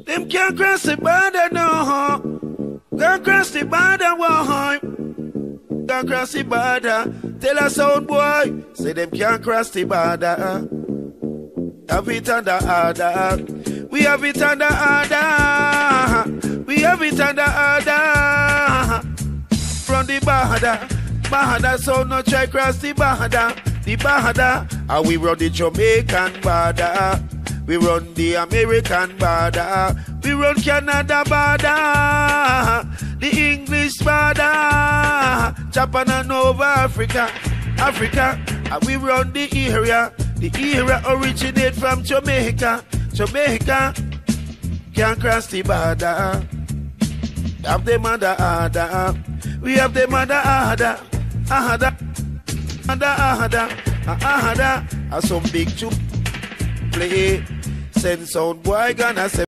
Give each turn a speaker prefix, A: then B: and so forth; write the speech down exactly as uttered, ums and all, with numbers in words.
A: Them can't cross the border, no. Can't cross the border, why? Can't cross the border. Tell us old boy, say them can't cross the border. Have it under order. We have it under order. We have it under order. From the border, border, so no try cross the border. The border, and we run the Jamaican border. We run the American border. We run Canada border. The English border. Japan and over Africa. Africa, and we run the area. The area originate from Jamaica. Jamaica can't cross the border. Have them under order. We have them under order. Order. Under order. Order. And some big tune play. Send sound boy gonna say.